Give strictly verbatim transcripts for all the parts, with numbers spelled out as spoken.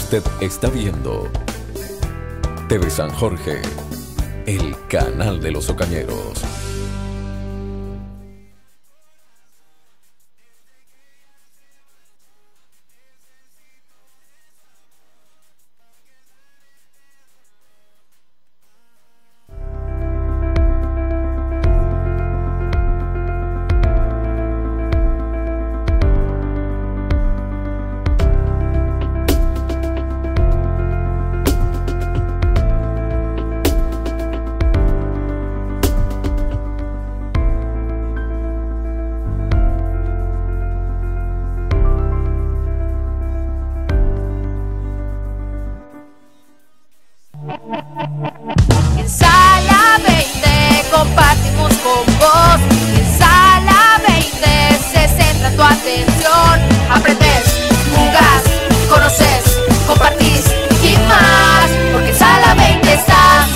Usted está viendo T V San Jorge, el canal de los Ocañeros. En Sala veinte compartimos con vos. En Sala veinte se centra tu atención. Aprendes, jugás, conoces, compartís y más. Porque en Sala veinte estás.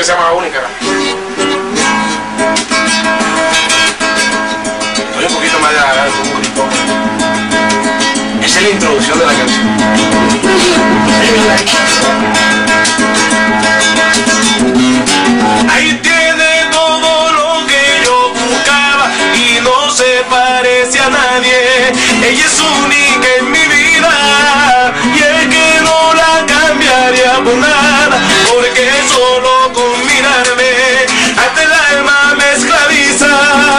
que se llama Única. Oye, un poquito más de la un poquito. Esa es la introducción de la canción. Ahí tiene todo lo que yo buscaba y no se parece a nadie. Ella es única en mi vida y es que no la cambiaría por nada, porque solo con mirarme hasta el alma me esclaviza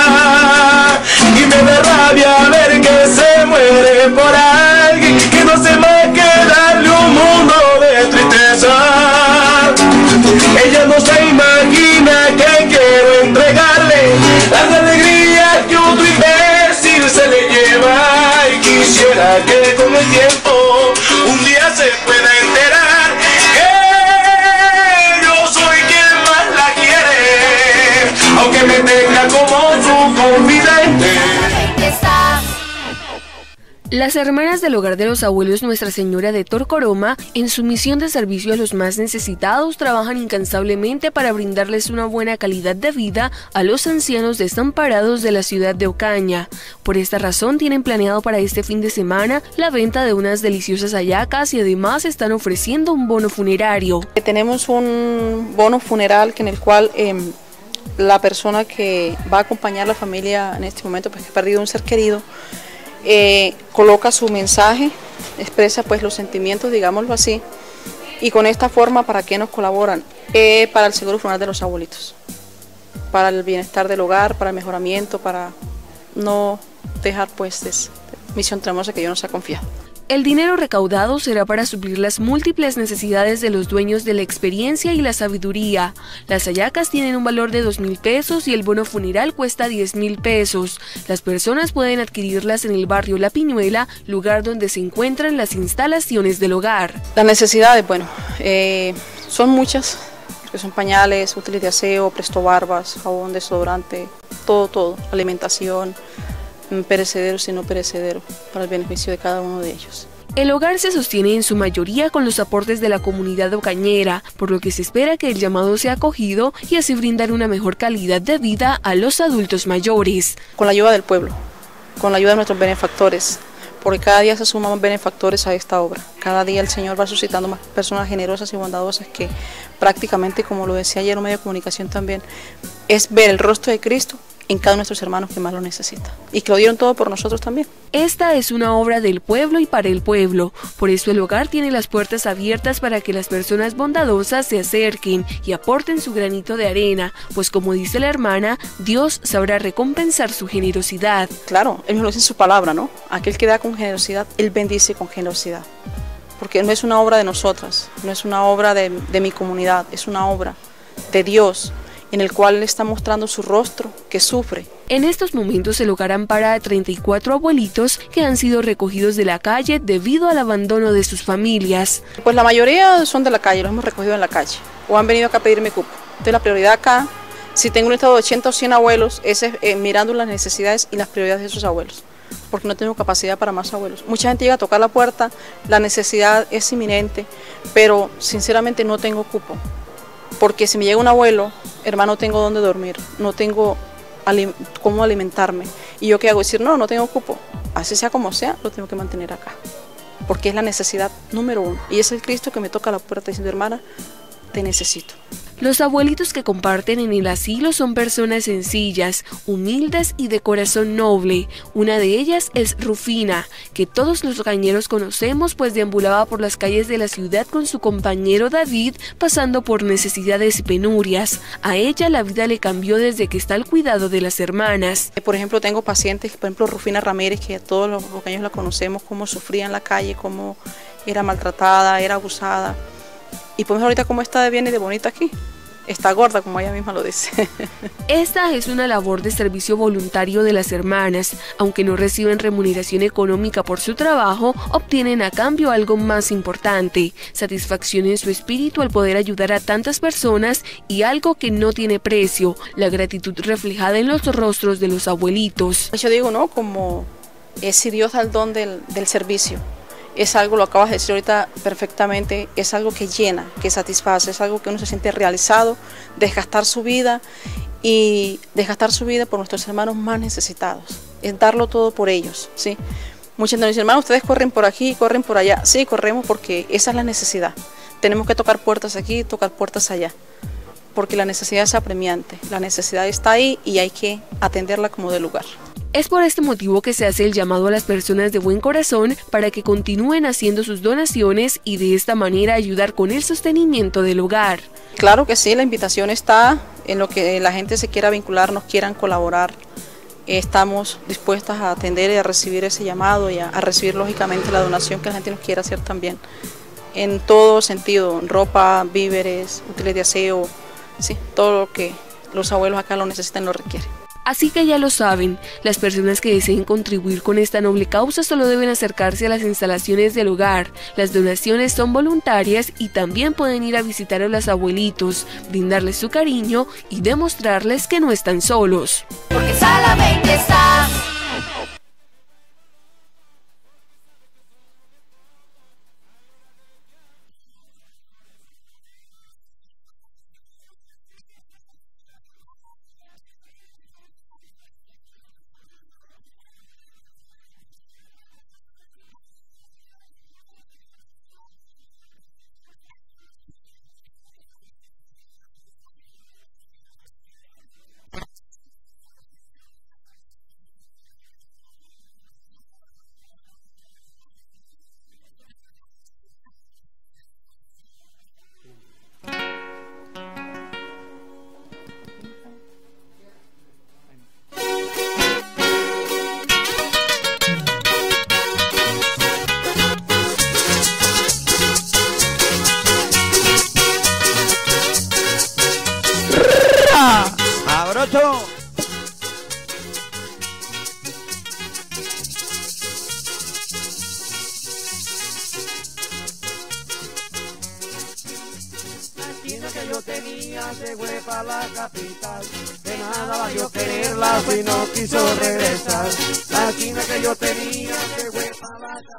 y me da rabia ver que se muere por alguien que no se más que darle un mundo de tristeza. Ella no se imagina que quiero entregarle las alegrías que otro imbécil se le lleva, y quisiera que con el tiempo un día se pueda enterar que yo soy quien más la quiere, aunque me tenga como su confidente. Las hermanas del Hogar de los Abuelos Nuestra Señora de Torcoroma, en su misión de servicio a los más necesitados, trabajan incansablemente para brindarles una buena calidad de vida a los ancianos desamparados de la ciudad de Ocaña. Por esta razón tienen planeado para este fin de semana la venta de unas deliciosas hallacas y además están ofreciendo un bono funerario. Tenemos un bono funeral que en el cual eh, la persona que va a acompañar a la familia en este momento, pues que ha perdido un ser querido, Eh, coloca su mensaje, expresa pues los sentimientos, digámoslo así, y con esta forma, ¿para qué nos colaboran? Eh, para el seguro funeral de los abuelitos, para el bienestar del hogar, para el mejoramiento, para no dejar pues esta misión tremosa que Dios nos ha confiado. El dinero recaudado será para suplir las múltiples necesidades de los dueños de la experiencia y la sabiduría. Las hallacas tienen un valor de dos mil pesos y el bono funeral cuesta diez mil pesos. Las personas pueden adquirirlas en el barrio La Piñuela, lugar donde se encuentran las instalaciones del hogar. Las necesidades, bueno, eh, son muchas, que son pañales, útiles de aseo, presto barbas, jabón, desodorante, todo, todo, alimentación, perecederos y no perecederos, para el beneficio de cada uno de ellos. El hogar se sostiene en su mayoría con los aportes de la comunidad ocañera, por lo que se espera que el llamado sea acogido y así brindar una mejor calidad de vida a los adultos mayores. Con la ayuda del pueblo, con la ayuda de nuestros benefactores, porque cada día se suman más benefactores a esta obra. Cada día el Señor va suscitando más personas generosas y bondadosas que prácticamente, como lo decía ayer un medio de comunicación también, es ver el rostro de Cristo en cada uno de nuestros hermanos que más lo necesita y que lo dieron todo por nosotros también. Esta es una obra del pueblo y para el pueblo, por eso el hogar tiene las puertas abiertas para que las personas bondadosas se acerquen y aporten su granito de arena, pues como dice la hermana, Dios sabrá recompensar su generosidad. Claro, Él nos lo dice en su palabra, ¿no? Aquel que da con generosidad, Él bendice con generosidad, porque no es una obra de nosotras, no es una obra de, de mi comunidad, es una obra de Dios, en el cual le está mostrando su rostro que sufre. En estos momentos el hogar ampara a treinta y cuatro abuelitos que han sido recogidos de la calle debido al abandono de sus familias. Pues la mayoría son de la calle, los hemos recogido en la calle o han venido acá a pedirme cupo. Entonces la prioridad acá, si tengo un estado de ochenta o cien abuelos, es eh, mirando las necesidades y las prioridades de esos abuelos, porque no tengo capacidad para más abuelos. Mucha gente llega a tocar la puerta, la necesidad es inminente, pero sinceramente no tengo cupo. Porque si me llega un abuelo, hermano, no tengo dónde dormir, no tengo alim- cómo alimentarme. ¿Y yo qué hago? Decir, no, no tengo cupo. Así sea como sea, lo tengo que mantener acá. Porque es la necesidad número uno. Y es el Cristo que me toca la puerta diciendo, hermana, te necesito. Los abuelitos que comparten en el asilo son personas sencillas, humildes y de corazón noble. Una de ellas es Rufina, que todos los ocañeros conocemos, pues deambulaba por las calles de la ciudad con su compañero David, pasando por necesidades y penurias. A ella la vida le cambió desde que está al cuidado de las hermanas. Por ejemplo, tengo pacientes, por ejemplo, Rufina Ramírez, que todos los ocañeros la conocemos, cómo sufría en la calle, cómo era maltratada, era abusada. Y pues ahorita cómo está de bien y de bonita aquí. Está gorda, como ella misma lo dice. Esta es una labor de servicio voluntario de las hermanas. Aunque no reciben remuneración económica por su trabajo, obtienen a cambio algo más importante: satisfacción en su espíritu al poder ayudar a tantas personas y algo que no tiene precio, la gratitud reflejada en los rostros de los abuelitos. Yo digo, ¿no? Como es si Dios da el don del, del servicio. es algo, lo acabas de decir ahorita perfectamente, es algo que llena, que satisface, es algo que uno se siente realizado, desgastar su vida y desgastar su vida por nuestros hermanos más necesitados, es darlo todo por ellos, ¿sí? Muchos nos dicen, hermano, ustedes corren por aquí, corren por allá. Sí, corremos porque esa es la necesidad. Tenemos que tocar puertas aquí, tocar puertas allá, porque la necesidad es apremiante, la necesidad está ahí y hay que atenderla como de lugar. Es por este motivo que se hace el llamado a las personas de buen corazón para que continúen haciendo sus donaciones y de esta manera ayudar con el sostenimiento del hogar. Claro que sí, la invitación está en lo que la gente se quiera vincular, nos quieran colaborar. Estamos dispuestas a atender y a recibir ese llamado y a, a recibir lógicamente la donación que la gente nos quiera hacer también. En todo sentido, ropa, víveres, útiles de aseo, sí, todo lo que los abuelos acá lo necesitan lo requieren. Así que ya lo saben, las personas que deseen contribuir con esta noble causa solo deben acercarse a las instalaciones del hogar. Las donaciones son voluntarias y también pueden ir a visitar a los abuelitos, brindarles su cariño y demostrarles que no están solos. Porque Sala veinte está. ¡Abrocho! La esquina que yo tenía se fue para la capital, de nada valió quererla si no quiso regresar. La esquina que yo tenía se fue para la capital.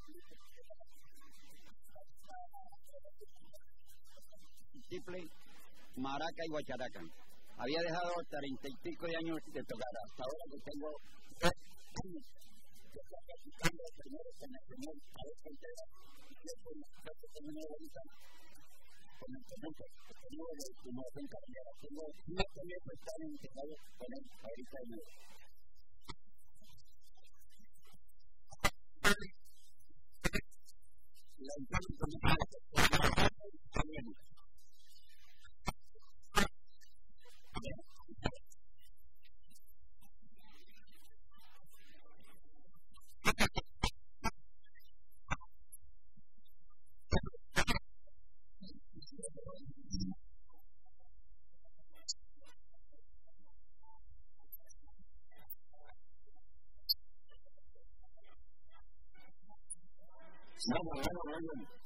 Tiple, maraca y guacharaca. Había dejado treinta y pico de años de tocar, hasta ahora que tengo tres años de estar practicando primero con el señor a ver qué entera, y después me terminé ahorita con el instrumento, porque no de estimulación carrera. Tengo siete meses de estar integrado con él ahorita de nuevo. La información también. No, no, no, no, no.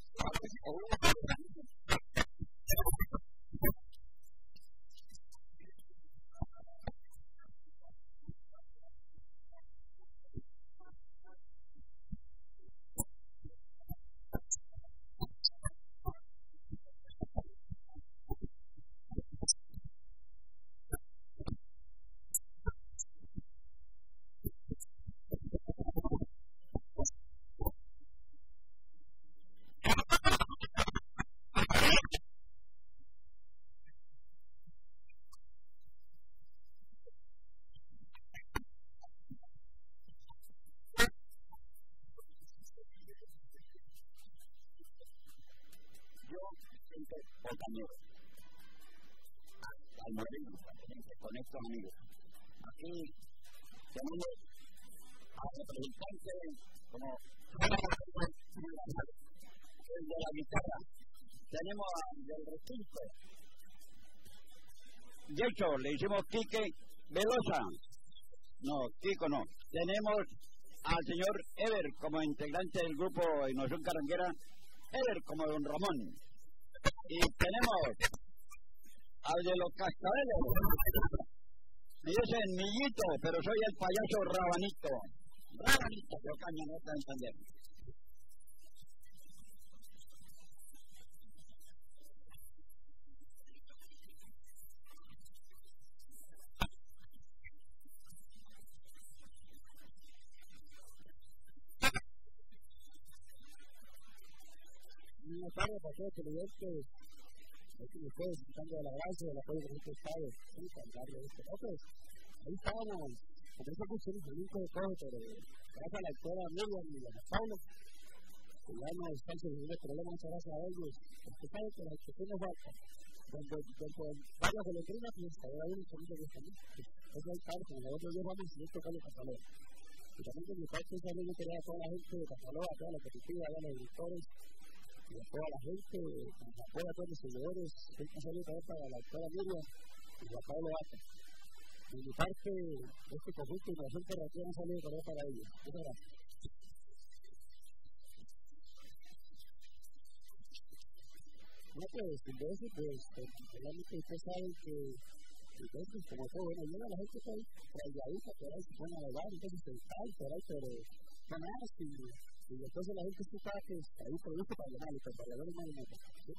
Compañeros, al morir, con estos amigos. Aquí tenemos a representantes como el de la guitarra, tenemos al del recinto. De hecho, le hicimos Quique Velosa. No, Kiko no. Tenemos al señor Ever como integrante del grupo Innovación Carranguera, Ever como don Ramón. Y tenemos al de los cascabeles. Me dicen Millito, pero soy el payaso Rabanito. Rabanito, pero caña, no está entendiendo. Buenas tardes para todos los televidentes. Aquí ustedes disfrutando de la gracia, del apoyo que este Estado. Vamos a hablarle de esto. Entonces, ahí estábamos, como esa cuestión de brinco de todo, pero gracias a la doctora Miriam y a la Paula, que ya no están solucionando problemas, muchas gracias a ellos. Porque saben que la discusión nos falta. Cuando varias golondrinas, pues ahora hay un sonido de también. Eso es claro, como nosotros llevamos y esto cae de Cataloga. Y también de mi parte, esa ley yo quería a toda la gente de Cataloga, a toda la comitiva, a los editores, y a toda la gente, apoya a todos los seguidores, hay que salir también para la doctora Miriam y a Pablo Bata. De mi parte, este conjunto de innovación corporativa un saludo también para ellos. Muchas gracias. No, pues, de eso, pues, realmente ustedes saben que, entonces, como todo, bueno, llega la gente que hay, rayadita, por ahí se pone a bailar, entonces se cae, por ahí, pero, no nada, si, y entonces la gente escucha que hay un producto para llenarlo, pero para llenarlo no hay nada.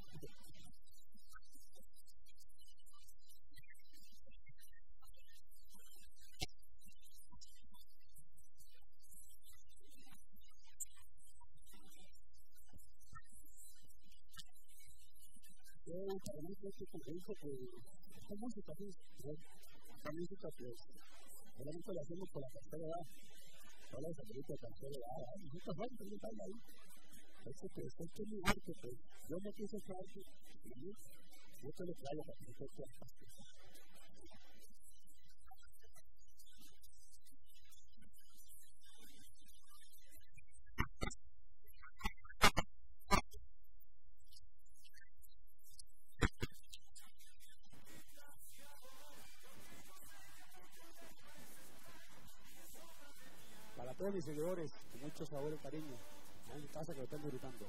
Yo, para mí, creo que pienso que esta música, sí, esta música, pues, realmente la hacemos por la tercera edad. Toda esa película de tercera edad, hay muchas cosas que no están ahí. Eso que es este mi arte, pues, yo me quise ese arte, y a mí, yo te lo traigo para que me toque hasta. A todos mis seguidores, con mucho sabor y cariño, a mi casa que lo están gritando.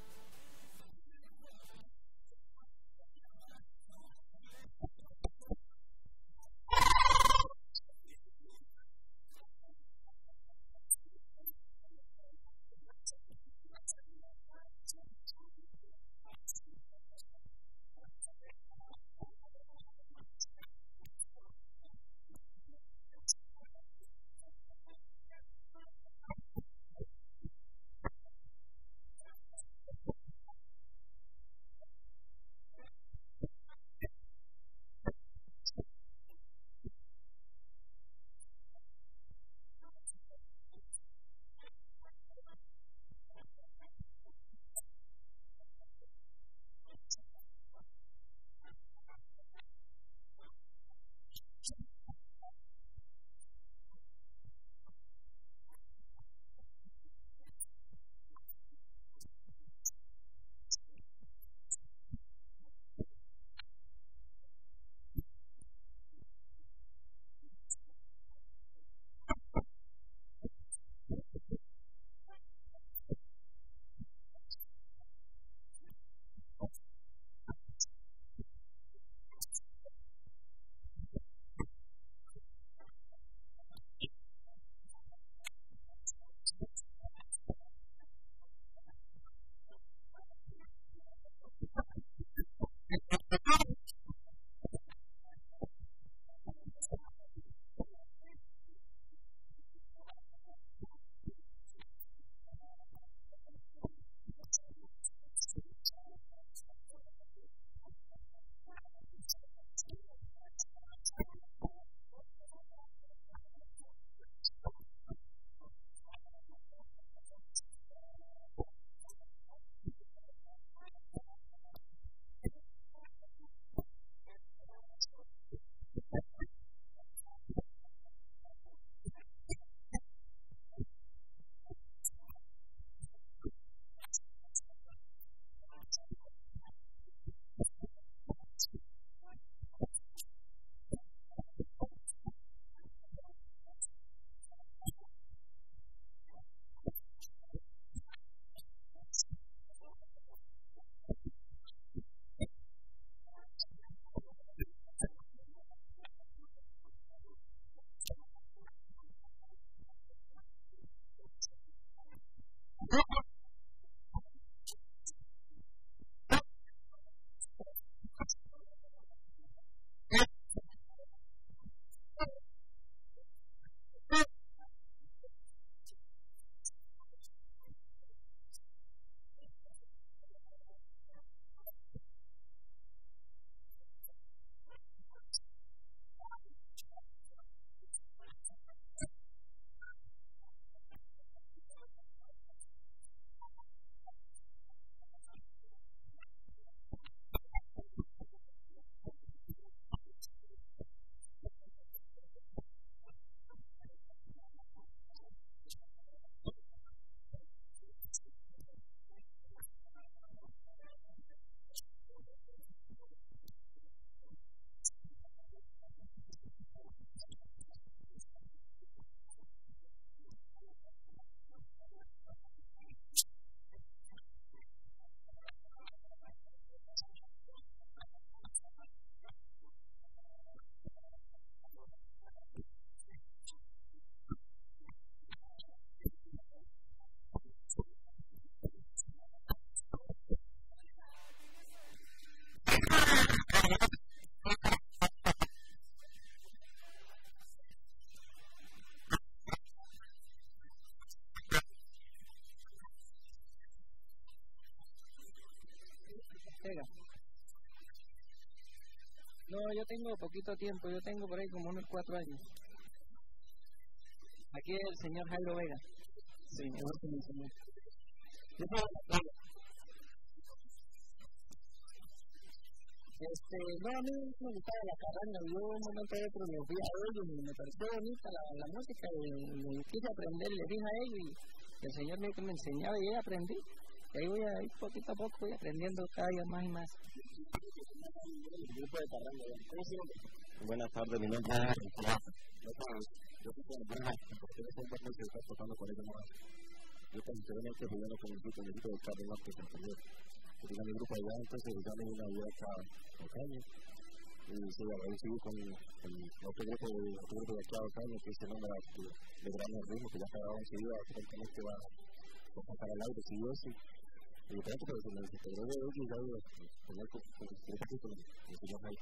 Ortega. No, yo tengo poquito tiempo, yo tengo por ahí como unos cuatro años. Aquí es el señor Jairo Vega. Sí, mejor que mi señor. Yo puedo hablar. Este, no, a mí me gustaba la carranga, yo un momento de otro me fui a ellos y me pareció bonita la, la música y me quise aprender, le dije a ellos y el señor me, me enseñaba y yo aprendí. Y ahí voy a ir poquito a poco, voy aprendiendo cada día más y más. Grupo de carranga, ¿cómo se llama? Buenas tardes, mi nombre es Nicolás. Yo soy con Nicolás, porque yo siempre me estoy tocando con ellos más. Yo sinceramente jugando con el grupo, el grupo de Carlos López, compañero. Yo tenía mi grupo allá, entonces ya me vine a ayudar acá a Ocaña. Y sí, ahora sigo con el otro grupo, otro grupo de acá a Ocaña, que se llama de Gran Ritmo, que ya está grabado enseguida, aparentemente va a pasar al aire, si yo sí. Y creo que se me integró de hoy y ya voy a tener con el señor Jaime.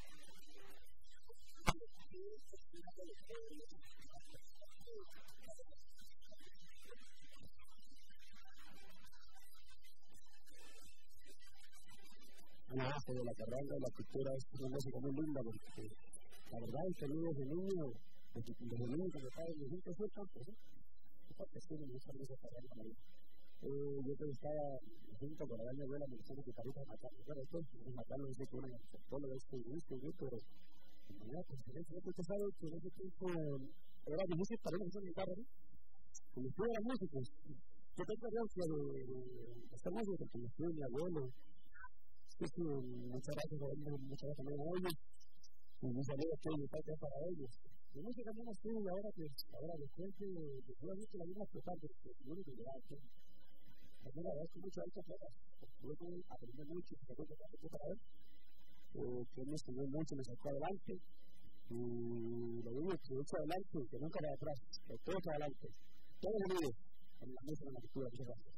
Una base de la carranga, la cultura es una música muy linda, porque la verdad es que desde niño, desde niño, cuando estaba en los cinco años, porque sí, me gusta mucho carranga. Eh, yo que estaba junto con la año abuela, me decía que para matarlo, pero después matarlo es que uno todo lo es que gusto, pero ya, pues usted sabe que en ese tiempo era difícil para mí hacer mi carro, ¿no? Como yo era músico, yo tengo herencia de esta música, porque me fui mi abuelo, es que muchas gracias a ellos, muchas gracias también a ellos, y mis amigos que yo estaba para ellos. La música no la estuve ahora, pues, ahora después de que yo he la misma expresar, porque yo no tenía que la verdad es que muchas veces tuve que aprender mucho, que tengo que aprender para él, que me enseñó mucho, me sacó adelante, y lo digo que he hecho adelante, que nunca va atrás, que todo es adelante, todo es unido, en la música, en la cultura, muchas gracias.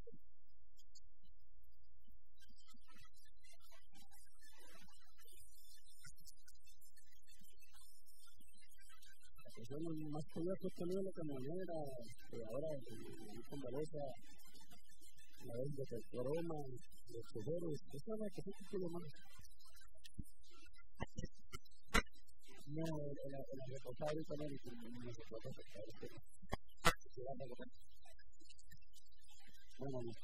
La canción más querida que he tenido la camionera, que ahora con Valencia, la vez de Toroma, los choferes, esa es la que siempre quiero más. No, la responsable también no se puede aceptar. Bueno, no.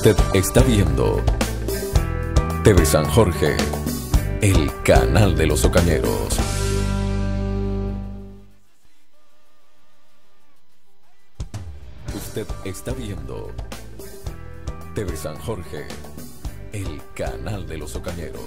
Usted está viendo T V San Jorge, el canal de los Ocañeros. Usted está viendo T V San Jorge, el canal de los Ocañeros.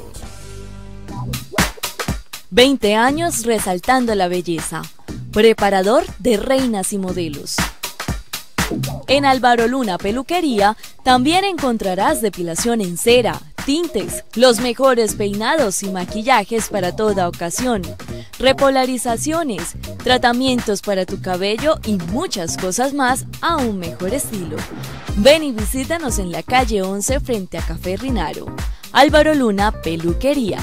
veinte años resaltando la belleza. Preparador de reinas y modelos. En Álvaro Luna Peluquería también encontrarás depilación en cera, tintes, los mejores peinados y maquillajes para toda ocasión, repolarizaciones, tratamientos para tu cabello y muchas cosas más a un mejor estilo. Ven y visítanos en la calle once frente a Café Rinaro. Álvaro Luna Peluquería.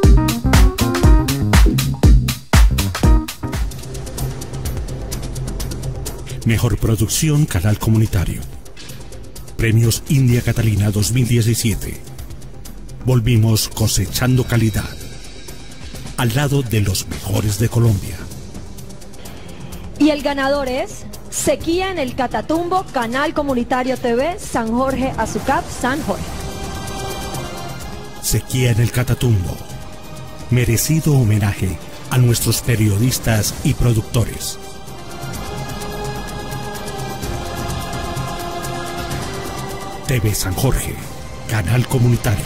Mejor producción, canal comunitario. Premios India Catalina dos mil diecisiete. Volvimos cosechando calidad. Al lado de los mejores de Colombia. Y el ganador es Sequía en el Catatumbo, Canal Comunitario T V, San Jorge, Azucap, San Jorge. Sequía en el Catatumbo. Merecido homenaje a nuestros periodistas y productores. T V San Jorge, canal comunitario.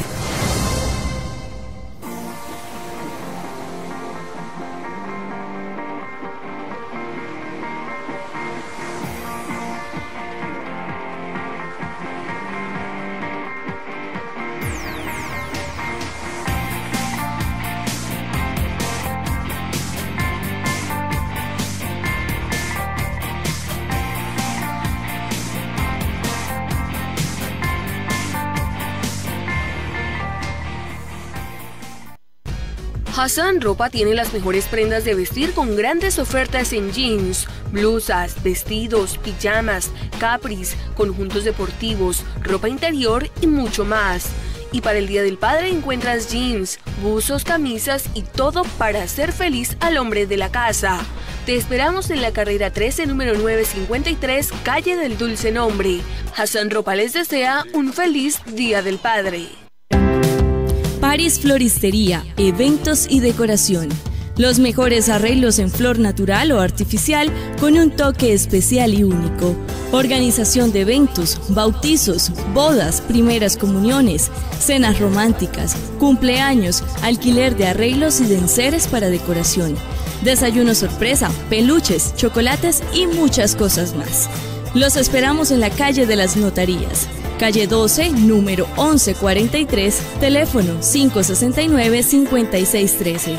Hassan Ropa tiene las mejores prendas de vestir con grandes ofertas en jeans, blusas, vestidos, pijamas, capris, conjuntos deportivos, ropa interior y mucho más. Y para el Día del Padre encuentras jeans, buzos, camisas y todo para hacer feliz al hombre de la casa. Te esperamos en la carrera trece, número novecientos cincuenta y tres, calle del Dulce Nombre. Hassan Ropa les desea un feliz Día del Padre. Paris Floristería, eventos y decoración. Los mejores arreglos en flor natural o artificial con un toque especial y único. Organización de eventos, bautizos, bodas, primeras comuniones, cenas románticas, cumpleaños, alquiler de arreglos y de enseres para decoración. Desayuno sorpresa, peluches, chocolates y muchas cosas más. Los esperamos en la calle de las Notarías. Calle doce, número once cuarenta y tres, teléfono cinco sesenta y nueve, cincuenta y seis trece.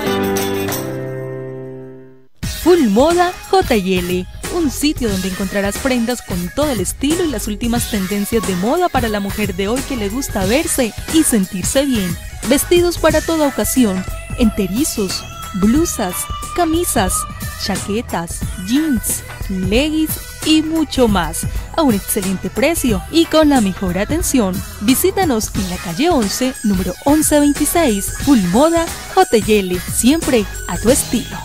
Full Moda J y L, un sitio donde encontrarás prendas con todo el estilo y las últimas tendencias de moda para la mujer de hoy que le gusta verse y sentirse bien. Vestidos para toda ocasión, enterizos, blusas, camisas, chaquetas, jeans, leggings y mucho más, a un excelente precio y con la mejor atención. Visítanos en la calle once, número once veintiséis, Full Moda J y L, siempre a tu estilo.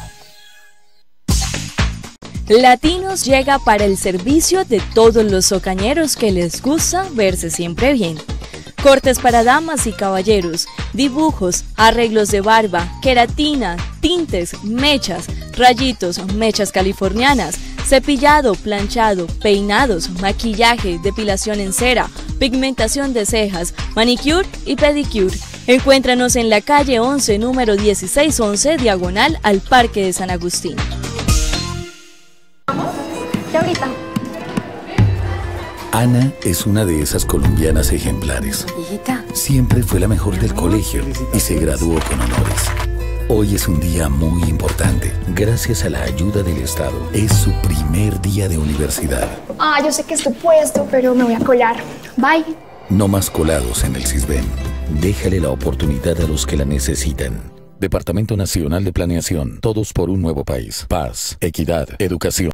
Latinos llega para el servicio de todos los ocañeros que les gusta verse siempre bien. Cortes para damas y caballeros, dibujos, arreglos de barba, queratina, tintes, mechas, rayitos, mechas californianas, cepillado, planchado, peinados, maquillaje, depilación en cera, pigmentación de cejas, manicure y pedicure. Encuéntranos en la calle once, número dieciséis once, diagonal al Parque de San Agustín. Ya ahorita. Ana es una de esas colombianas ejemplares. Hijita. Siempre fue la mejor del colegio y se graduó con honores. Hoy es un día muy importante. Gracias a la ayuda del Estado, es su primer día de universidad. Ah, yo sé que es tu puesto, pero me voy a colar. Bye. No más colados en el Sisbén. Déjale la oportunidad a los que la necesitan. Departamento Nacional de Planeación. Todos por un nuevo país. Paz, equidad, educación.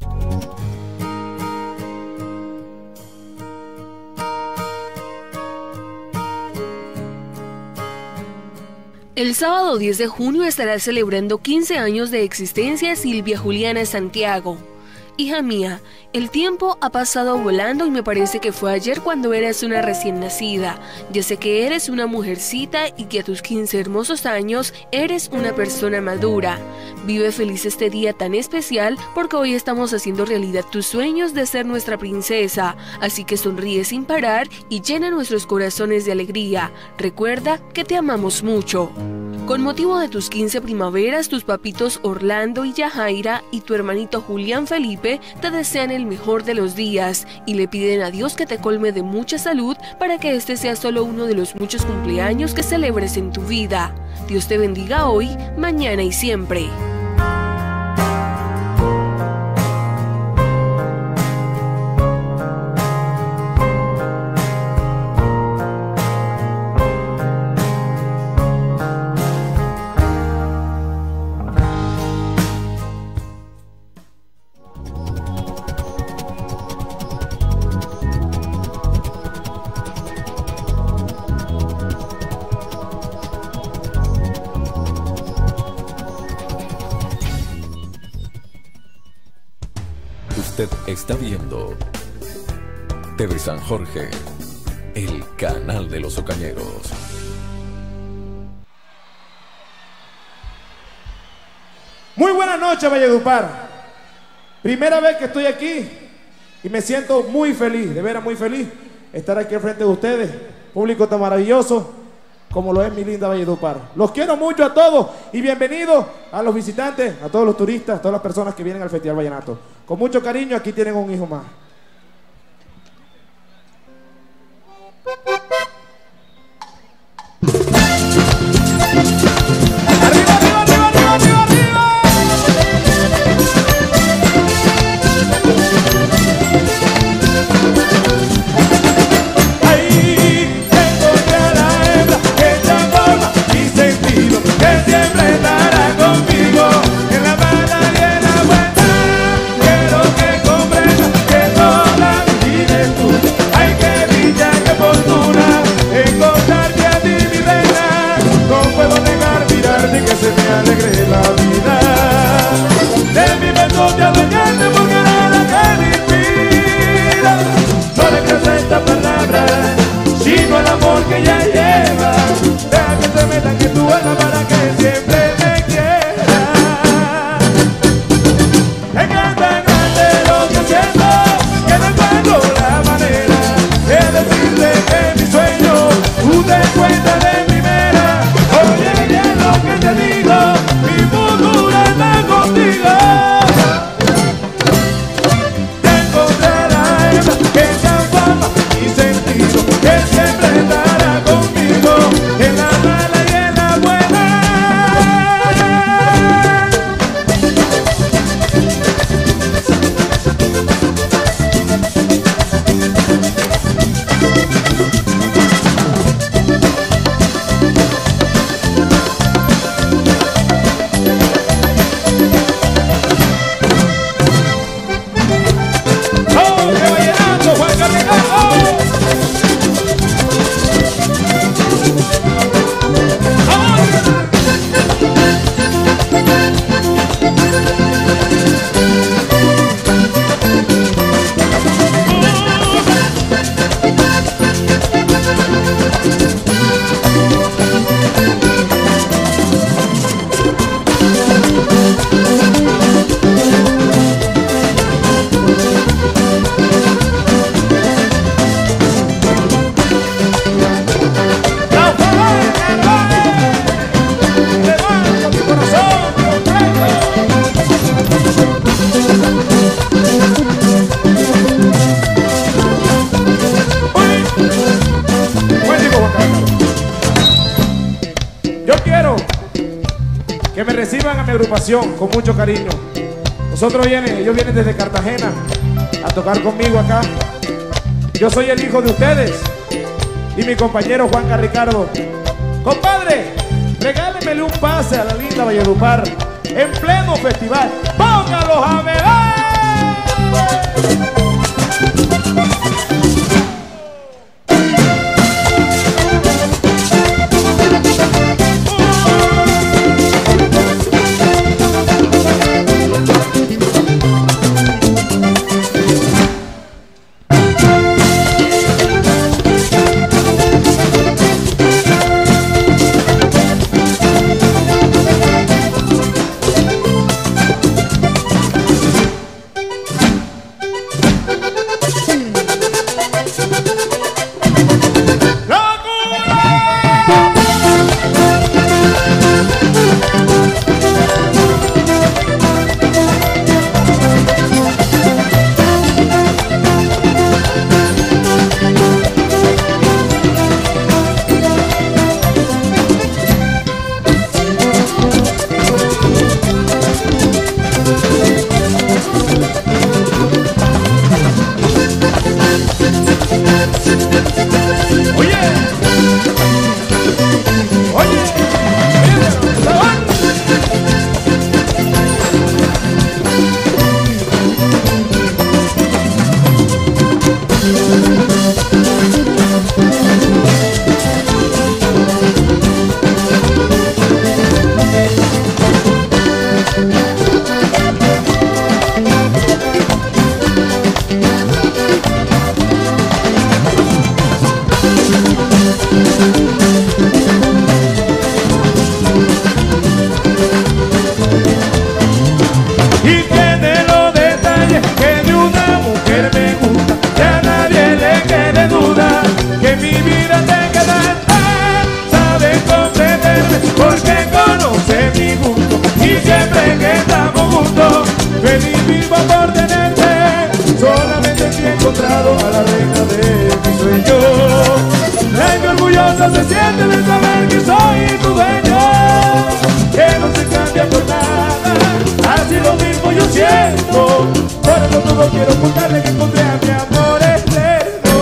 El sábado diez de junio estará celebrando quince años de existencia Silvia Juliana Santiago. Hija mía, el tiempo ha pasado volando y me parece que fue ayer cuando eras una recién nacida. Ya sé que eres una mujercita y que a tus quince hermosos años eres una persona madura. Vive feliz este día tan especial porque hoy estamos haciendo realidad tus sueños de ser nuestra princesa. Así que sonríe sin parar y llena nuestros corazones de alegría. Recuerda que te amamos mucho. Con motivo de tus quince primaveras, tus papitos Orlando y Yajaira y tu hermanito Julián Felipe te desean el mejor de los días y le piden a Dios que te colme de mucha salud para que este sea solo uno de los muchos cumpleaños que celebres en tu vida. Dios te bendiga hoy, mañana y siempre. Usted está viendo T V San Jorge, el canal de los Ocañeros. Muy buenas noches, Valledupar. Primera vez que estoy aquí y me siento muy feliz, de veras muy feliz, estar aquí al frente de ustedes. Público tan maravilloso como lo es mi linda Valledupar. Los quiero mucho a todos y bienvenidos a los visitantes, a todos los turistas, a todas las personas que vienen al Festival Vallenato. Con mucho cariño, aquí tienen un hijo más. Que ya lleva, deja que se meta que tú eres para que siempre me quiera. Es que es tan grande lo que siento, que no encuentro la manera de decirle que mi sueño tú te cuentas de primera. Oye bien lo que te digo, mi futuro está contigo. Te encontrarás que transforma mi sentido, que siempre está en la mala y en la buena. ¡Oh, qué vallenato, Juan Carricazo! Que me reciban a mi agrupación con mucho cariño. Nosotros vienen, ellos vienen desde Cartagena a tocar conmigo acá. Yo soy el hijo de ustedes y mi compañero Juan Carricardo. Compadre, regálemele un pase a la linda Valledupar en pleno festival. ¡Póngalos a bailar! por tenerte, solamente te he encontrado a la reina de mis sueños. Ay, orgullosa se siente de saber que soy tu dueño, que no se cambia por nada, así lo mismo yo siento. Por eso todo quiero ocultarle que encontré a mi amor eterno.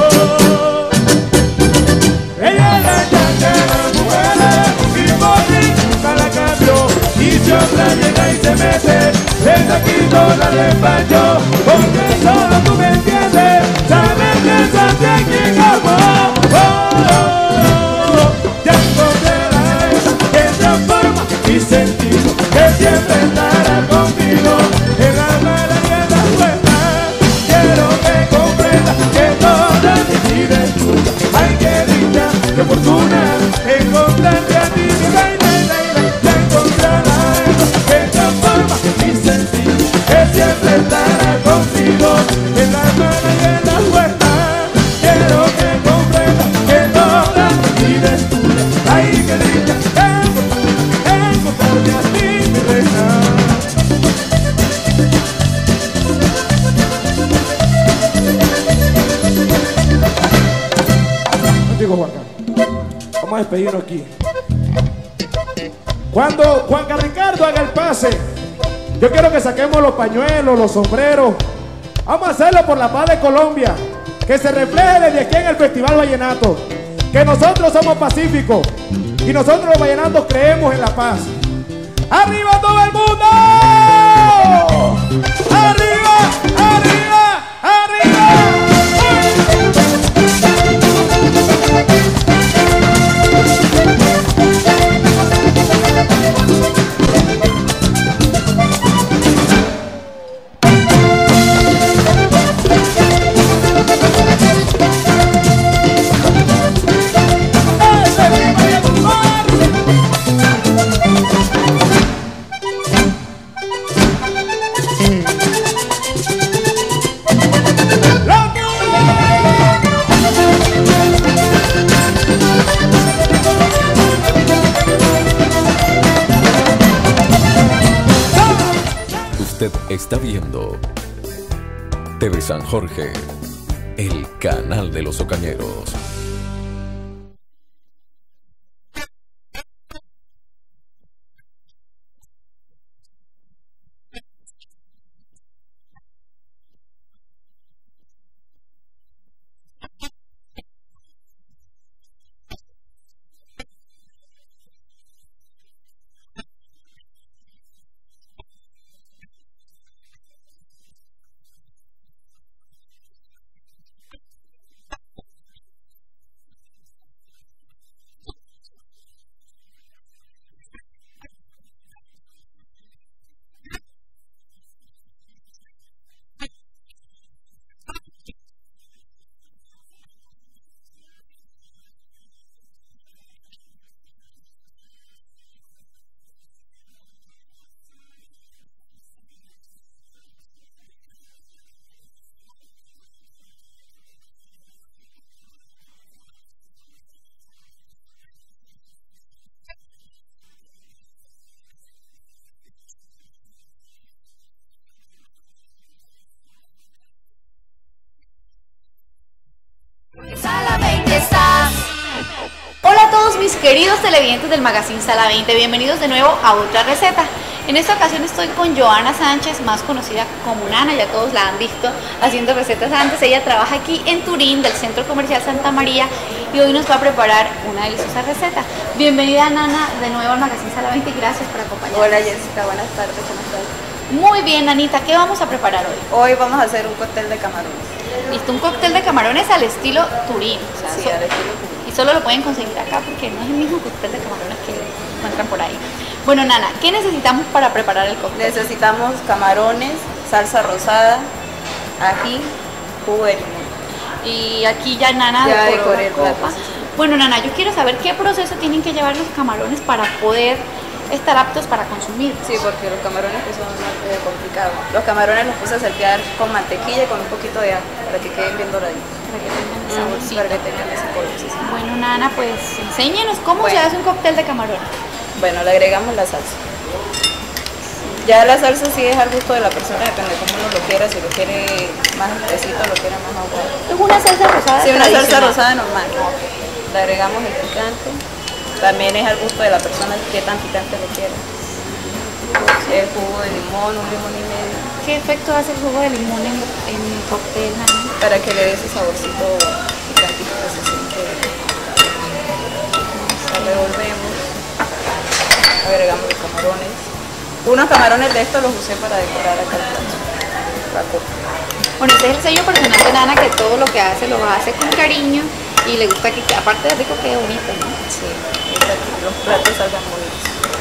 Ella es la llanta de las mujeres y por ti nunca la cambio. Y si otra llega y se mete, desde aquí no la despacho, porque solo tú me entiendes, sabes que es a quien amo. Oh, oh, oh. Ya encontré la esa que transforma mi sentido, que siempre estará contigo en la mala y en la buena. Quiero que comprendas que toda mi vida es tuya. Ay, qué dicha, qué fortuna encontrarte a ti, mi reina, reina. Ya encontré la esa que transforma mi sentido, que siempre estará contigo en la mala y en la buena. Quiero que comprendas que toda mi vida es tuya. Ay, qué dicha, encontrarte a ti, mi reina. Contigo, Juanca. Vamos a despedirnos aquí. Cuando Juanca Ricardo haga el pase, yo quiero que saquemos los pañuelos, los sombreros. Vamos a hacerlo por la paz de Colombia, que se refleje desde aquí en el Festival Vallenato, que nosotros somos pacíficos y nosotros los vallenatos creemos en la paz. ¡Arriba todo el mundo! ¡Arriba! ¡Arriba! ¡Arriba! Usted está viendo T V San Jorge, el canal de los socañeros. Sala veinte está. Hola a todos mis queridos televidentes del Magazine Sala veinte, bienvenidos de nuevo a otra receta. En esta ocasión estoy con Joana Sánchez, más conocida como Nana, ya todos la han visto haciendo recetas antes. Ella trabaja aquí en Turín, del Centro Comercial Santa María, y hoy nos va a preparar una deliciosa receta. Bienvenida, Nana, de nuevo al Magazine Sala veinte y gracias por acompañarnos. Hola Jessica, buenas tardes, ¿cómo estás? Muy bien, Nanita, ¿qué vamos a preparar hoy? Hoy vamos a hacer un cóctel de camarones. Listo, un cóctel de camarones al estilo Turín. O sea, sí, so al estilo Turín. Y solo lo pueden conseguir acá porque no es el mismo cóctel de camarones que encuentran por ahí. Bueno, Nana, ¿qué necesitamos para preparar el cóctel? Necesitamos camarones, salsa rosada, ají, jugo de limón. Y aquí ya Nana ya decoró decoré la copa. Bueno, Nana, yo quiero saber qué proceso tienen que llevar los camarones para poder estar aptos para consumir. Sí, porque los camarones pues, son eh, complicados. Los camarones los puse a saltear con mantequilla y con un poquito de ajo para que queden bien doraditos. Para que tengan esa Mm, bolsita. para que tengan ese color. Sí, sí. Bueno, Nana, pues enséñenos cómo Bueno. se hace un cóctel de camarones. Bueno, le agregamos la salsa. Ya la salsa sí es al gusto de la persona, depende de cómo uno lo quiera, si lo quiere más espesito, lo quiere más aguado. ¿Es una salsa rosada? Sí, una salsa tradicional? rosada normal. Le agregamos el picante. También es al gusto de la persona qué tan picante lo quiere. El jugo de limón, un limón y medio. ¿Qué efecto hace el jugo de limón en, en el cóctel, Nani? Para que le dé ese saborcito picantito que se siente. Lo revolvemos. Agregamos los camarones. Unos camarones de estos los usé para decorar acá el plato. La copa. Bueno, ese es el sello personal de Nana, que todo lo que hace lo hace con cariño y le gusta que, aparte de rico, quede bonito, ¿no? Sí, los platos salgan bonitos.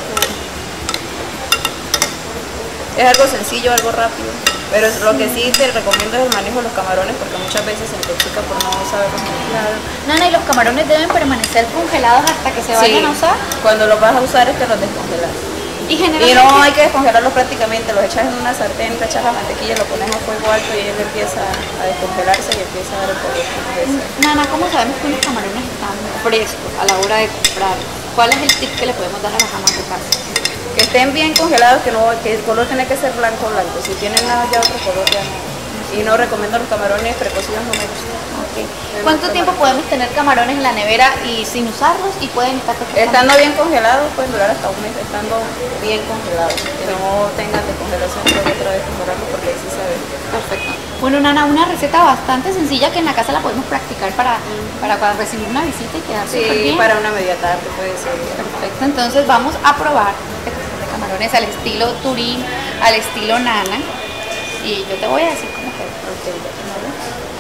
Es algo sencillo, algo rápido, pero es lo que sí te recomiendo es el manejo de los camarones, porque muchas veces se intoxica por no saberlos manejar. Nana, ¿y los camarones deben permanecer congelados hasta que se vayan Sí, a usar? cuando los vas a usar es que los descongelas. Y, y no hay que descongelarlos prácticamente, los echas en una sartén, te echas la mantequilla, lo pones a fuego alto y él empieza a descongelarse y empieza a dar el color que uno desea. Nana, ¿cómo sabemos que unos camarones están frescos a la hora de comprarlos? ¿Cuál es el tip que le podemos dar a las amas de casa? Que estén bien congelados, que, no, que el color tiene que ser blanco blanco, si tienen nada ya otro color ya no. Y no recomiendo los camarones precocidos, no me gustan. Okay. ¿Cuánto tiempo podemos tener camarones en la nevera y sin usarlos y pueden estar perfectamente? Estando bien congelados pueden durar hasta un mes, estando bien congelados, que no tengan descongelación luego otra vez mejorarlo porque ahí sí sabe. Perfecto. Bueno, Nana, una receta bastante sencilla que en la casa la podemos practicar para, para cuando recibir una visita y quedar Sí, súper bien. para una media tarde puede ser. Perfecto, entonces vamos a probar este cóctel de camarones al estilo Turín, al estilo Nana. Y yo te voy a decir cómo queda. Okay, ya tomamos.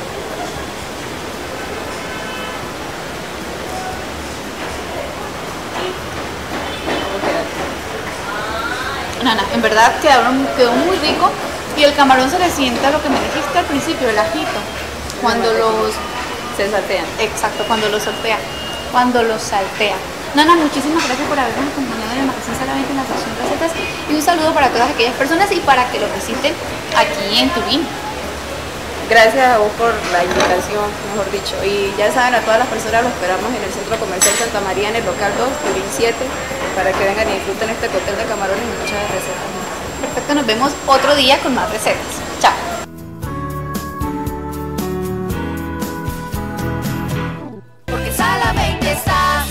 Nana, en verdad quedaron, quedó muy rico y el camarón se le siente a lo que me dijiste al principio, el ajito. Cuando los... Se saltean. Exacto, cuando los saltea. Cuando los saltea. Nana, muchísimas gracias por habernos acompañado en el Magazine Salavente en la sección recetas y un saludo para todas aquellas personas y para que lo visiten aquí en Turín. Gracias a vos por la invitación, mejor dicho. Y ya saben, a todas las personas los esperamos en el Centro Comercial Santa María, en el local dos, Turín siete, para que vengan y disfruten este cóctel de camarones y muchas recetas más. Perfecto, nos vemos otro día con más recetas. Chao. Porque Salavente estás.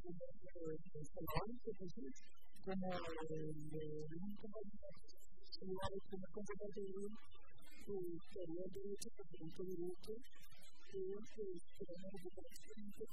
como un compañero ciudades que me comportante de él que había derecho a diferente derecho que es que tenemos que recuperación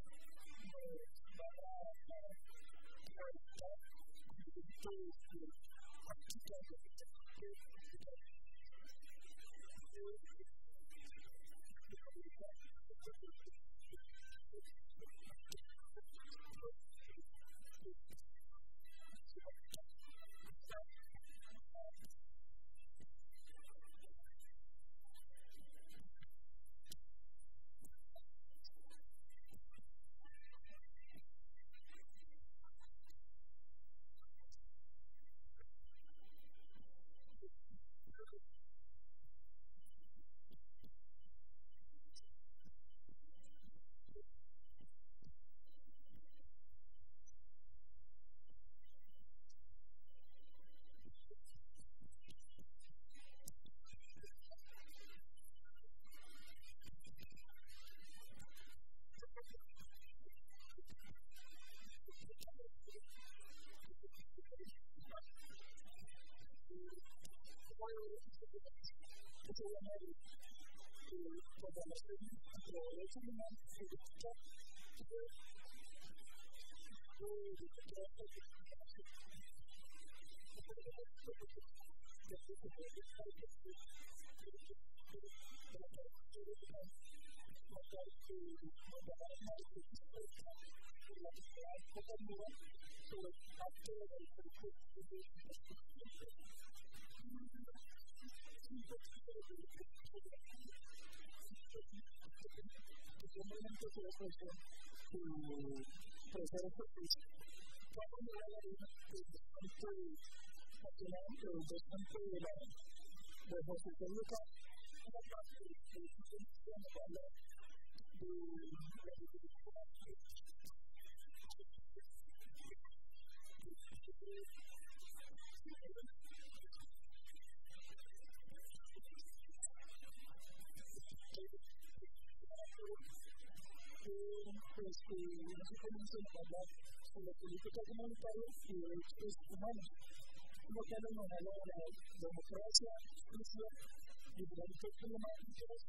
sobre política comunitaria y derechos humanos, como que lo modelo de la democracia, justicia, diferentes climáticas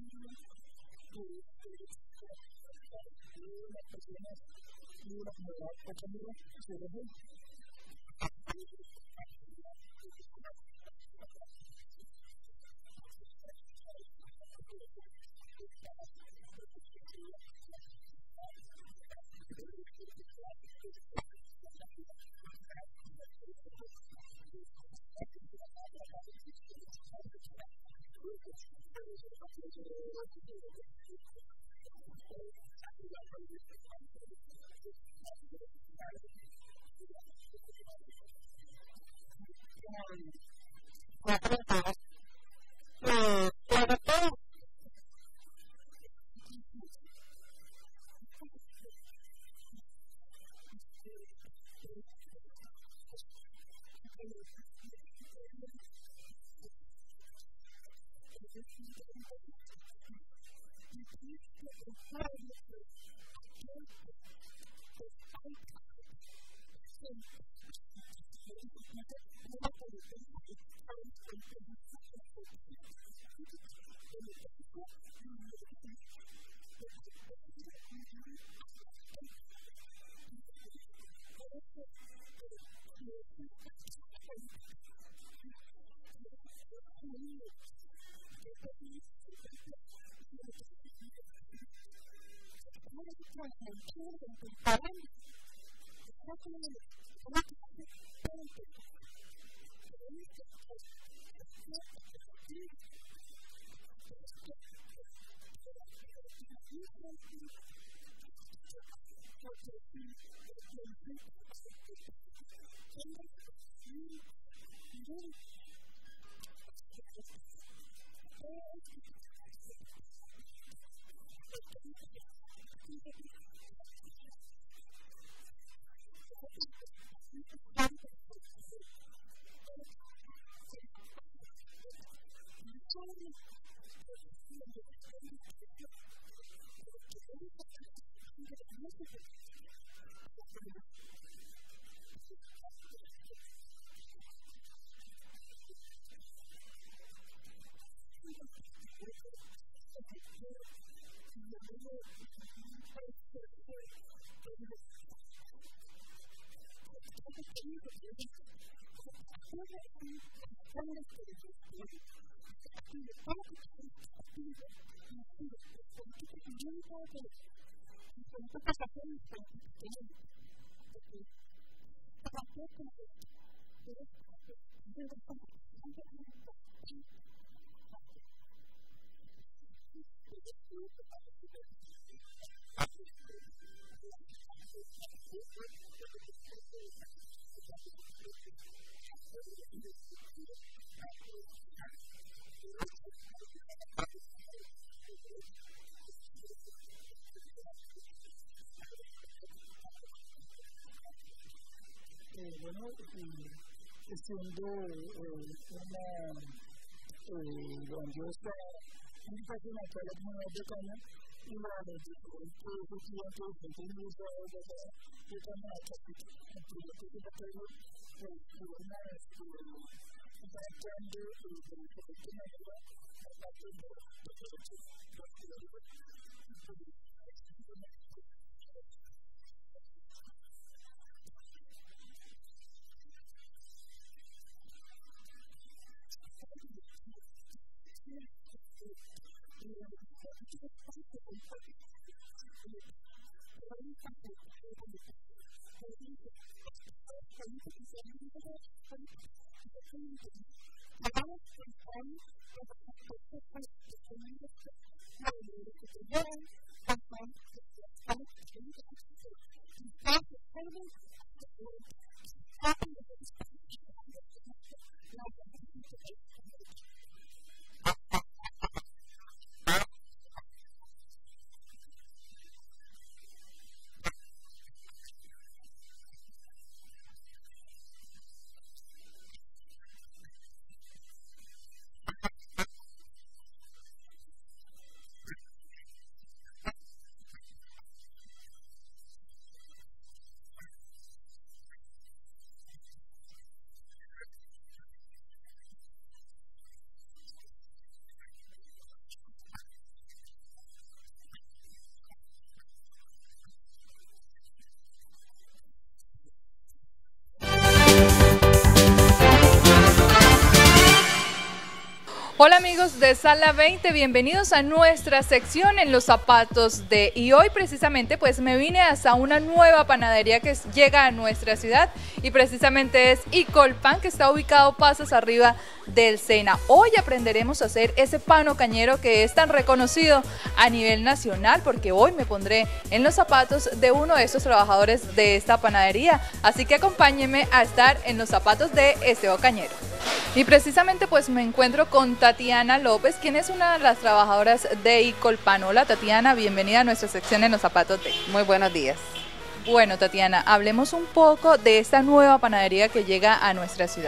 y las personas y la comunidad autónoma se reúnen. Eh, bueno, y siendo eh, una eh, grandiosa invitación a todas las comunidades de Caña y la de diferentes estudiantes de diferentes universidades de la de Caña, el proyecto que se ha pues podemos estar actuando de diferente manera a partir de los derechos de la ciudadanía. Hola amigos de Sala veinte, bienvenidos a nuestra sección en los zapatos de, y hoy precisamente pues me vine hasta una nueva panadería que llega a nuestra ciudad y precisamente es Icolpan, que está ubicado pasos arriba del Sena. Hoy aprenderemos a hacer ese pano cañero que es tan reconocido a nivel nacional, porque hoy me pondré en los zapatos de uno de esos trabajadores de esta panadería, así que acompáñenme a estar en los zapatos de Esteo Cañero. Y precisamente pues me encuentro con Tatiana López, quien es una de las trabajadoras de Icolpan. Hola Tatiana, bienvenida a nuestra sección en los zapatos de. Muy buenos días. Bueno Tatiana, hablemos un poco de esta nueva panadería que llega a nuestra ciudad.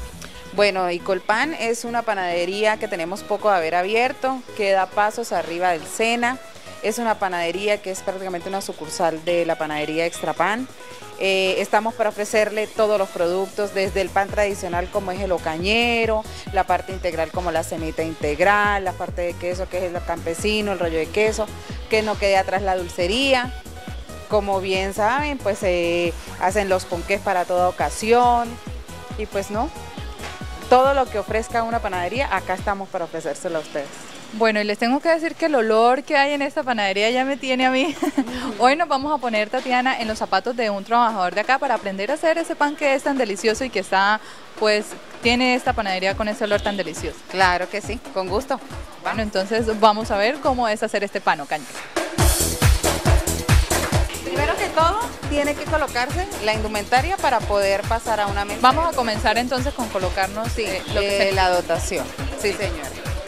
Bueno, Icolpan es una panadería que tenemos poco de haber abierto, queda pasos arriba del Sena. Es una panadería que es prácticamente una sucursal de la panadería Extrapan. Eh, estamos para ofrecerle todos los productos, desde el pan tradicional como es el ocañero, la parte integral como la semita integral, la parte de queso que es el campesino, el rollo de queso, que no quede atrás la dulcería. Como bien saben, pues eh, hacen los ponqués para toda ocasión y pues no, todo lo que ofrezca una panadería, acá estamos para ofrecérselo a ustedes. Bueno, y les tengo que decir que el olor que hay en esta panadería ya me tiene a mí. Hoy nos vamos a poner, Tatiana, en los zapatos de un trabajador de acá para aprender a hacer ese pan que es tan delicioso y que está, pues, tiene esta panadería con ese olor tan delicioso. Claro que sí, con gusto. Bueno, entonces vamos a ver cómo es hacer este pano cañero. Primero que todo, tiene que colocarse la indumentaria para poder pasar a una mesa. Vamos a comenzar entonces con colocarnos sí, eh, lo que eh, se... la dotación. Sí, señora.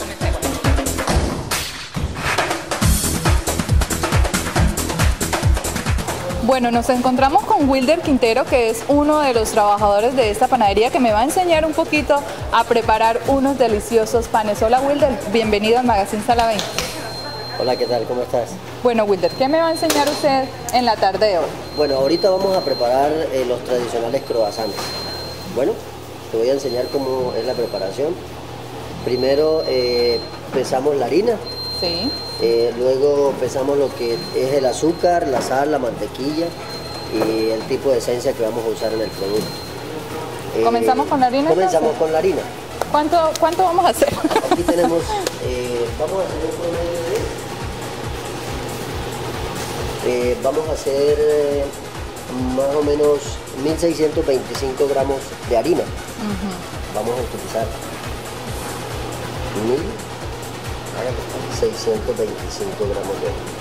Bueno, nos encontramos con Wilder Quintero, que es uno de los trabajadores de esta panadería, que me va a enseñar un poquito a preparar unos deliciosos panes. Hola Wilder, bienvenido al Magazine Sala veinte. Hola, ¿qué tal? ¿Cómo estás? Bueno, Wilder, ¿qué me va a enseñar usted en la tarde de hoy? Bueno, ahorita vamos a preparar eh, los tradicionales croissants. Bueno, te voy a enseñar cómo es la preparación. Primero eh, pesamos la harina. Sí. Eh, luego pesamos lo que es el azúcar, la sal, la mantequilla y el tipo de esencia que vamos a usar en el producto. Eh, ¿Comenzamos con la harina? Comenzamos entonces? con la harina. ¿Cuánto, cuánto vamos a hacer? Aquí tenemos, eh, vamos a hacer un promedio de, eh, vamos a hacer eh, más o menos mil seiscientos veinticinco gramos de harina. Uh-huh. Vamos a utilizar mil seiscientos veinticinco gramos de harina.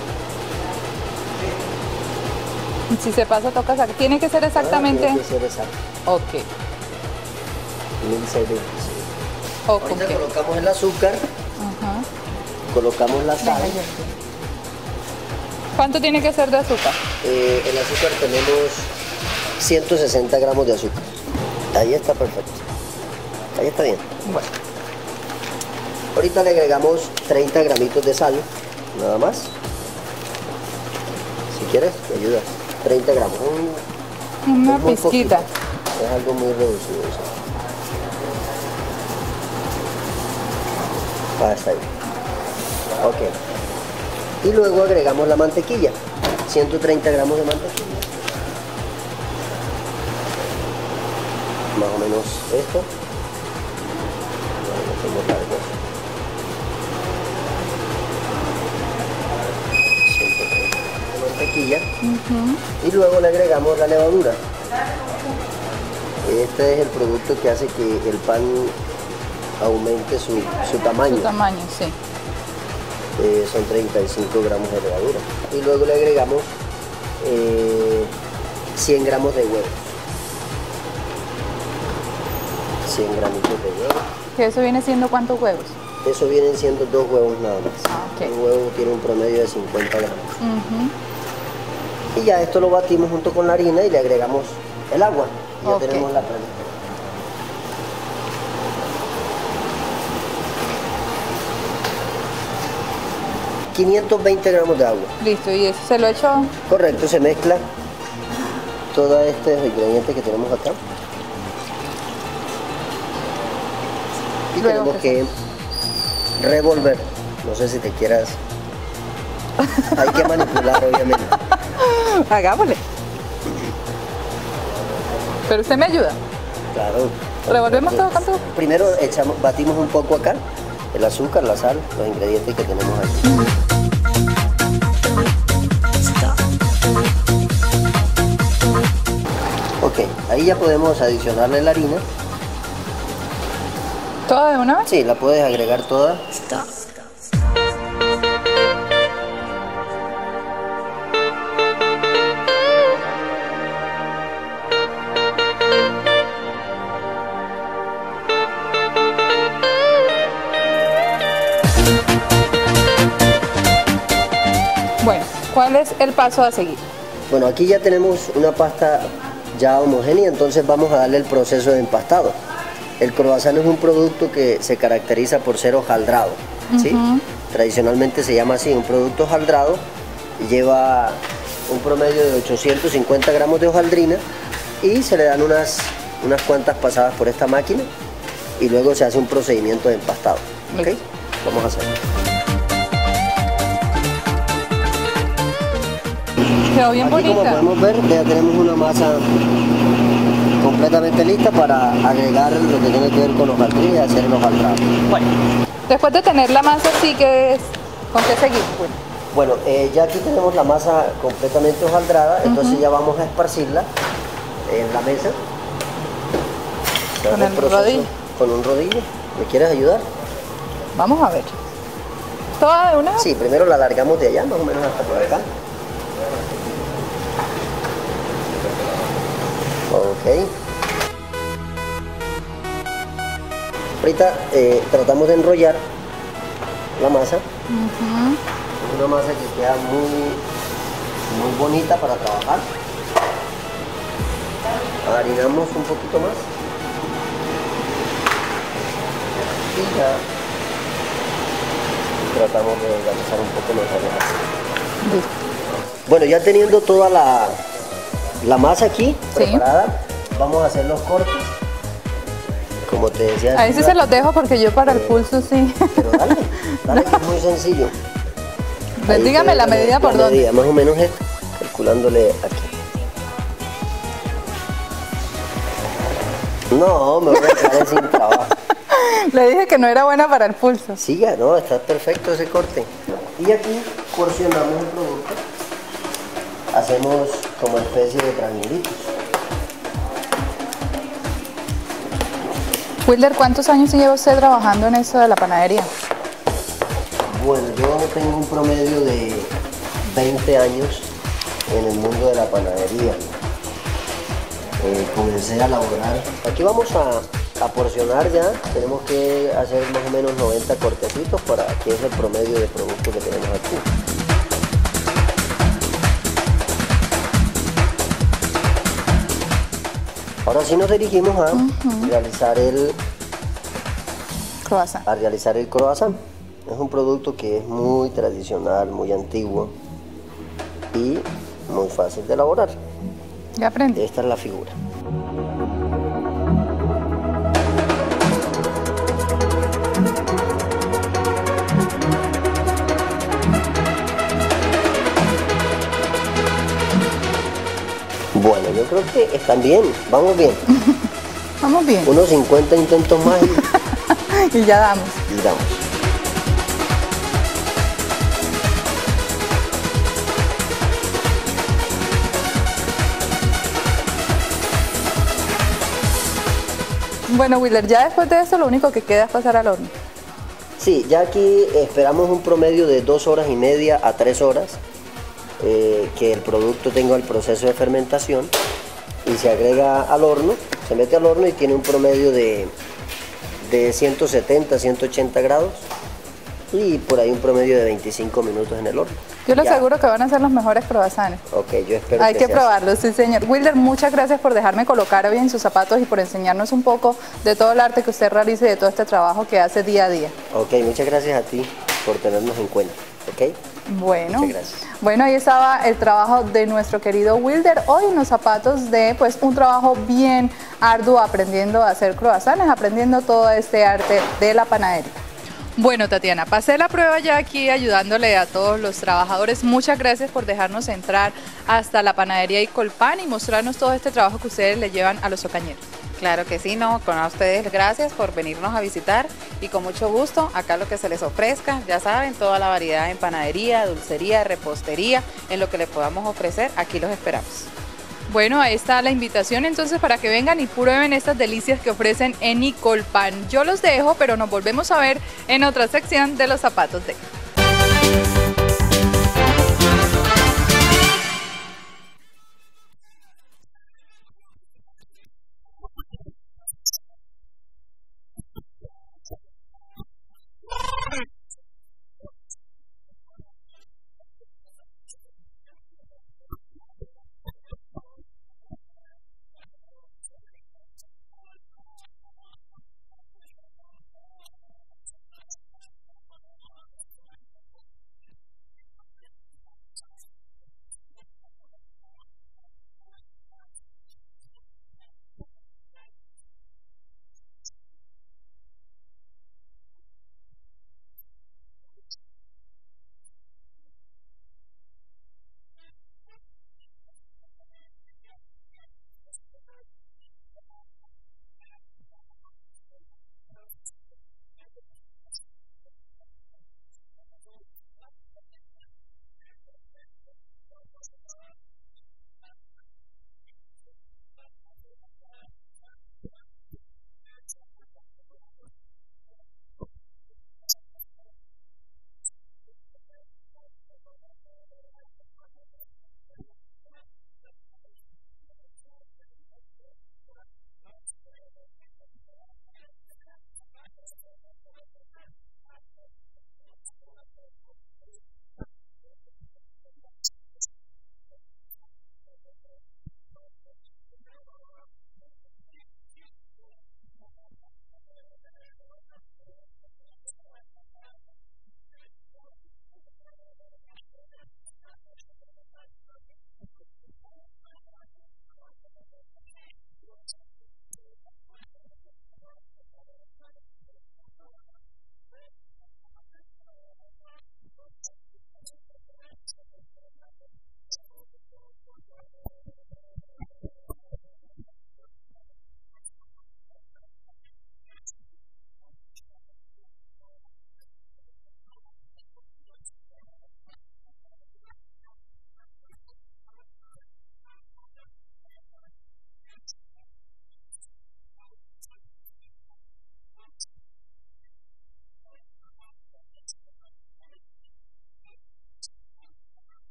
Si se pasa, toca sacar. ¿Tiene que ser exactamente? Ah, tiene que ser exacto. Ok. mil seiscientos veinticinco. Oh, ahorita okay. colocamos el azúcar, uh-huh. colocamos la sal. ¿Cuánto tiene que ser de azúcar? Eh, el azúcar tenemos ciento sesenta gramos de azúcar. Ahí está perfecto. Ahí está bien. Bueno. Ahorita le agregamos treinta gramitos de sal, nada más. Si quieres, te ayudas. treinta gramos. Un, Una pizquita. Es algo muy reducido. ¿Sí? Ah, está bien. Ok. Y luego agregamos la mantequilla. ciento treinta gramos de mantequilla. Más o menos esto. No tengo largo. ciento treinta de mantequilla. Uh-huh. Y luego le agregamos la levadura. Este es el producto que hace que el pan aumente su, su tamaño. Su tamaño, sí. Eh, son treinta y cinco gramos de levadura. Y luego le agregamos eh, cien gramos de huevos. cien gramitos de huevos. ¿Que eso viene siendo cuántos huevos? Eso vienen siendo dos huevos nada más. Ah, okay. Un huevo tiene un promedio de cincuenta gramos. Uh-huh. Y ya esto lo batimos junto con la harina y le agregamos el agua. Y ya okay. tenemos la planita. quinientos veinte gramos de agua. Listo, ¿y eso se lo echo? Correcto, se mezcla todos estos ingredientes que tenemos acá. Y luego tenemos que revolver. No sé si te quieras. Hay que manipular, obviamente. Hagámosle. Pero usted me ayuda. Claro. ¿Revolvemos todo con todo? Primero echamos, batimos un poco acá el azúcar, la sal, los ingredientes que tenemos aquí. Ok, ahí ya podemos adicionarle la harina. ¿Toda de una vez? Sí, la puedes agregar toda. Bueno, ¿cuál es el paso a seguir? Bueno, aquí ya tenemos una pasta ya homogénea, entonces vamos a darle el proceso de empastado. El croissant es un producto que se caracteriza por ser hojaldrado, ¿sí? Uh-huh. Tradicionalmente se llama así, un producto hojaldrado. Lleva un promedio de ochocientos cincuenta gramos de hojaldrina y se le dan unas, unas cuantas pasadas por esta máquina y luego se hace un procedimiento de empastado. ¿Okay? Vamos a hacerlo. Quedó bien Aquí, bonita. como podemos ver, ya tenemos una masa completamente lista para agregar lo que tiene que ver con hojaldrina y hacer el hojaldrado. Bueno, después de tener la masa así, ¿qué es? ¿Con qué seguir? Bueno, bueno eh, ya aquí tenemos la masa completamente hojaldrada, uh-huh. Entonces ya vamos a esparcirla en la mesa. Con el rodillo. Con un rodillo. ¿Me quieres ayudar? Vamos a ver. ¿Toda de una? Sí, primero la alargamos de allá, más o menos hasta por acá. Ok. Ahorita eh, tratamos de enrollar la masa. Uh-huh. Es una masa que queda muy, muy bonita para trabajar. Harinamos un poquito más. Y ya tratamos de organizar un poco mejor las cosas. Bueno, ya teniendo toda la, la masa aquí Sí. preparada, vamos a hacer los cortes. Como te decía. Ahí sí se los dejo porque yo para el pulso sí. Pero dale, dale que es muy sencillo. Pues Ahí dígame te- la medida por medida, dónde. más o menos es calculándole aquí. No, me voy a quedar sin trabajo. Le dije que no era buena para el pulso. Sí, ya, no, está perfecto ese corte. Y aquí porcionamos el producto. Hacemos como especie de triangulitos. Wilder, ¿cuántos años lleva usted trabajando en esto de la panadería? Bueno, yo tengo un promedio de veinte años en el mundo de la panadería. Eh, comencé a laborar. Aquí vamos a, a porcionar ya. Tenemos que hacer más o menos noventa cortecitos para que es el promedio de producto que tenemos aquí. Ahora sí nos dirigimos a Ujú. realizar el Croissant. a realizar el croissant. Es un producto que es muy tradicional, muy antiguo y muy fácil de elaborar. Ya aprendí. Esta es la figura. Bueno, yo creo que están bien, vamos bien. Vamos bien. Unos cincuenta intentos más y, Y ya damos. y damos. Bueno, Wilder, ya después de eso lo único que queda es pasar al horno. Sí, ya aquí esperamos un promedio de dos horas y media a tres horas eh, que el producto tenga el proceso de fermentación y se agrega al horno, se mete al horno y tiene un promedio de, de ciento setenta, ciento ochenta grados y por ahí un promedio de veinticinco minutos en el horno. Yo le Ya. aseguro que van a ser los mejores croissants. Ok, yo espero Hay que sea así. probarlo, sí señor. Wilder, muchas gracias por dejarme colocar hoy en sus zapatos y por enseñarnos un poco de todo el arte que usted realiza y de todo este trabajo que hace día a día. Ok, muchas gracias a ti por tenernos en cuenta. Ok, Bueno, muchas gracias. bueno, ahí estaba el trabajo de nuestro querido Wilder, hoy en los zapatos de pues un trabajo bien arduo aprendiendo a hacer croissants, aprendiendo todo este arte de la panadería. Bueno, Tatiana, pasé la prueba ya aquí ayudándole a todos los trabajadores. Muchas gracias por dejarnos entrar hasta la panadería Icolpan y mostrarnos todo este trabajo que ustedes le llevan a los ocañeros. Claro que sí, no, con a ustedes gracias por venirnos a visitar y con mucho gusto, acá lo que se les ofrezca, ya saben, toda la variedad en panadería, dulcería, repostería, en lo que les podamos ofrecer, aquí los esperamos. Bueno, ahí está la invitación entonces para que vengan y prueben estas delicias que ofrecen en Icolpan. Yo los dejo, pero nos volvemos a ver en otra sección de los zapatos de...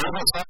cerveza.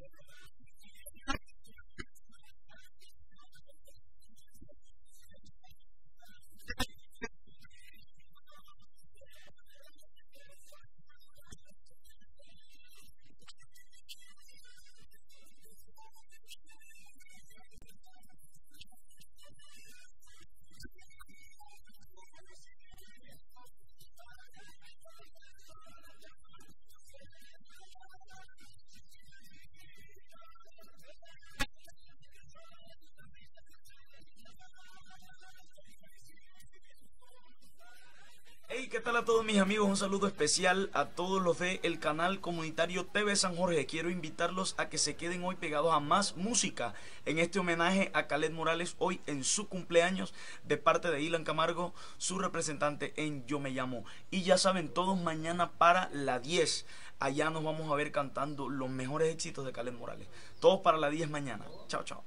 Hey, ¿qué tal a todos mis amigos? Un saludo especial a todos los de el canal comunitario T V San Jorge. Quiero invitarlos a que se queden hoy pegados a más música en este homenaje a Khaled Morales hoy en su cumpleaños de parte de Ilan Camargo, su representante en Yo Me Llamo. Y ya saben, todos mañana para la diez. Allá nos vamos a ver cantando los mejores éxitos de Khaled Morales. Todos para la diez mañana. Chao, chao.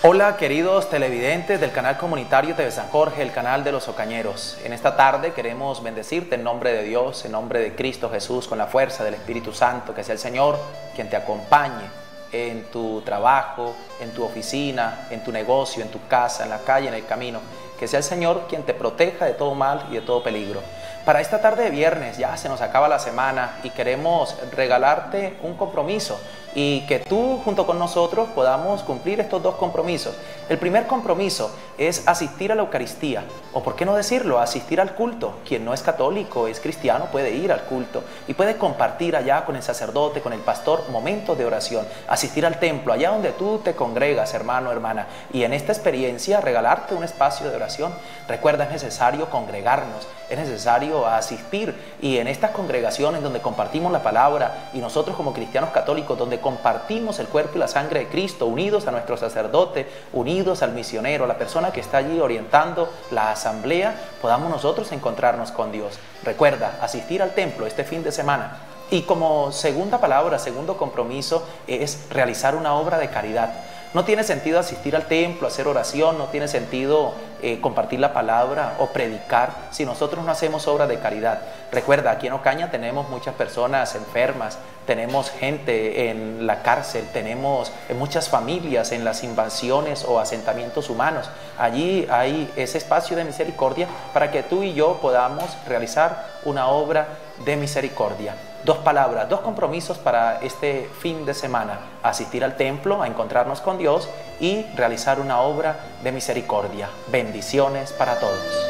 Hola queridos televidentes del canal comunitario T V San Jorge, el canal de los Ocañeros. En esta tarde queremos bendecirte en nombre de Dios, en nombre de Cristo Jesús, con la fuerza del Espíritu Santo, que sea el Señor quien te acompañe en tu trabajo, en tu oficina, en tu negocio, en tu casa, en la calle, en el camino. Que sea el Señor quien te proteja de todo mal y de todo peligro. Para esta tarde de viernes ya se nos acaba la semana y queremos regalarte un compromiso y que tú junto con nosotros podamos cumplir estos dos compromisos. El primer compromiso es asistir a la Eucaristía, o por qué no decirlo, asistir al culto. Quien no es católico, es cristiano, puede ir al culto y puede compartir allá con el sacerdote, con el pastor, momentos de oración, asistir al templo, allá donde tú te congregas, hermano, hermana, y en esta experiencia regalarte un espacio de oración. Recuerda, es necesario congregarnos, es necesario asistir, y en estas congregaciones donde compartimos la palabra, y nosotros como cristianos católicos donde compartimos el cuerpo y la sangre de Cristo, unidos a nuestro sacerdote, unidos al misionero, a la persona que está allí orientando la asamblea, podamos nosotros encontrarnos con Dios. Recuerda, asistir al templo este fin de semana. Y como segunda palabra, segundo compromiso, es realizar una obra de caridad. No tiene sentido asistir al templo, hacer oración, no tiene sentido eh, compartir la palabra o predicar si nosotros no hacemos obra de caridad. Recuerda, aquí en Ocaña tenemos muchas personas enfermas, tenemos gente en la cárcel, tenemos muchas familias en las invasiones o asentamientos humanos. Allí hay ese espacio de misericordia para que tú y yo podamos realizar una obra de misericordia. Dos palabras, dos compromisos para este fin de semana: asistir al templo, a encontrarnos con Dios, y realizar una obra de misericordia. Bendiciones para todos.